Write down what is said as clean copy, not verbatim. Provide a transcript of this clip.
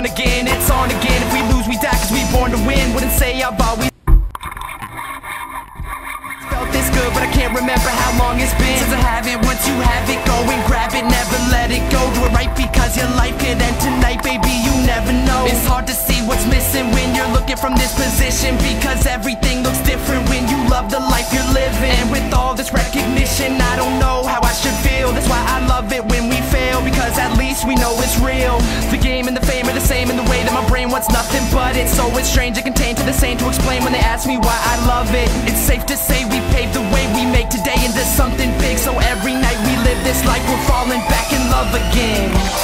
on again, it's on again. If we lose, we die, cause we born to win. Wouldn't say I've always felt this good, but I can't remember how long it's been since I haven't. Once you have it, go and grab it, never let it go. Do it right because your life could end tonight, baby, you never know. It's hard to see what's missing when you're looking from this position, because everything looks different when you love the life you're living. And with all this recognition, I don't know how I should feel. That's why I love it when we fail, because at least we know it's real. The game and the fame are the same in the way that my brain wants nothing but it. So it's strange and contained to the same to explain when they ask me why I love it. It's safe to say we paved the way, we make today into something big. So every night we live this life, we're falling back in love again.